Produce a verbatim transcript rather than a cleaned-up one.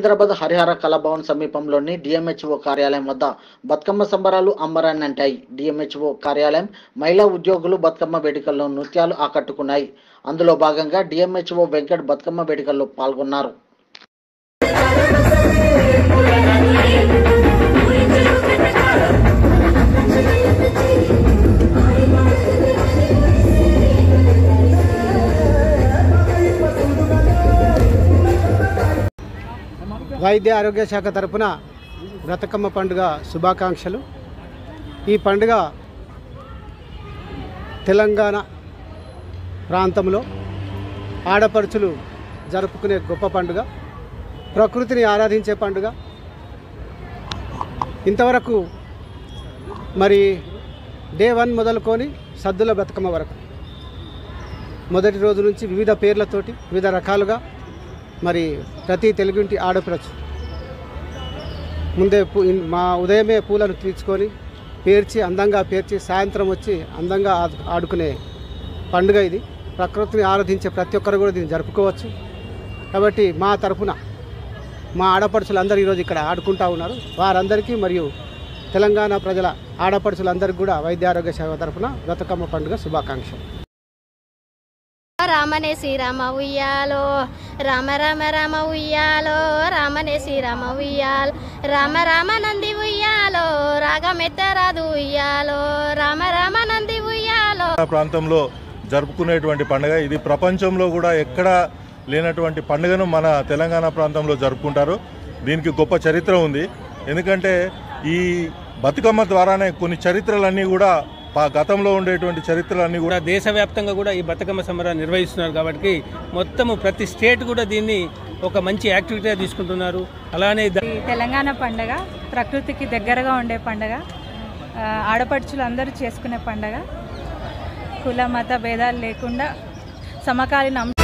హైదరాబాద్ హరిహర కళాభవన్ సమీపంలోని డిఎంహెచ్ఓ కార్యాలయం వద్ద బతుకమ్మ సంబరాలు అంబరాన్ని అంటాయి. డిఎంహెచ్ఓ కార్యాలయం మహిళా ఉద్యోగులు బతుకమ్మ వేడుకల్లో నృత్యాలు ఆకట్టుకున్నాయి. అందులో భాగంగా డిఎంహెచ్ఓ వెంకట్ బతుకమ్మ వేడుకల్లో పాల్గొన్నారు. వైద్య ఆరోగ్య శాఖ తరపున బతుకమ్మ పండుగ శుభాకాంక్షలు. ఈ పండుగ తెలంగాణ ప్రాంతంలో ఆడపడుచులు జరుపుకునే గొప్ప పండుగ, ప్రకృతిని ఆరాధించే పండుగ. ఇంతవరకు మరి డే వన్ మొదలుకొని సద్దుల బతుకమ్మ వరకు మొదటి రోజు నుంచి వివిధ పేర్లతోటి వివిధ రకాలుగా మరి ప్రతి తెలుగుంటి ఆడపడుచు ముందే మా ఉదయమే పూలను తీసుకొని పేర్చి అందంగా పేర్చి సాయంత్రం వచ్చి అందంగా ఆడుకునే పండుగ ఇది. ప్రకృతిని ఆరాధించే ప్రతి ఒక్కరు కూడా దీన్ని జరుపుకోవచ్చు. కాబట్టి మా తరఫున మా ఆడపడుచులందరూ ఈరోజు ఇక్కడ ఆడుకుంటూ ఉన్నారు. వారందరికీ మరియు తెలంగాణ ప్రజల ఆడపడుచులందరికీ కూడా వైద్య ఆరోగ్య శాఖ తరఫున బతుకమ్మ పండుగ శుభాకాంక్షలు. రామనే శ్రీరామ ఉయ్యాలో, రామ రామ రామ ఉయ్యాలో, రామనే శ్రీరామ ఉయ్యాలో, రామ రామ నంది ఉయ్యాలో, రాగమెత్తరాదు ఉయ్యాలో, రామ రామ నంది ఉయ్యాలో. ప్రాంతంలో జరుపుకునేటువంటి పండుగ ఇది. ప్రపంచంలో కూడా ఎక్కడ లేనటువంటి పండుగను మన తెలంగాణ ప్రాంతంలో జరుపుకుంటారు. దీనికి గొప్ప చరిత్ర ఉంది. ఎందుకంటే ఈ బతుకమ్మ ద్వారానే కొన్ని చరిత్రలన్నీ కూడా గతంలో ఉండేటువంటి చరిత్రలన్నీ కూడా దేశవ్యాప్తంగా కూడా ఈ బతుకమ్మ సంబరాన్ని నిర్వహిస్తున్నారు. కాబట్టి మొత్తము ప్రతి స్టేట్ కూడా దీన్ని ఒక మంచి యాక్టివిటీగా తీసుకుంటున్నారు. అలానే తెలంగాణ పండుగ ప్రకృతికి దగ్గరగా ఉండే పండుగ, ఆడపడుచులు అందరూ చేసుకునే పండుగ, కుల మత భేదాలు లేకుండా సమకాలీన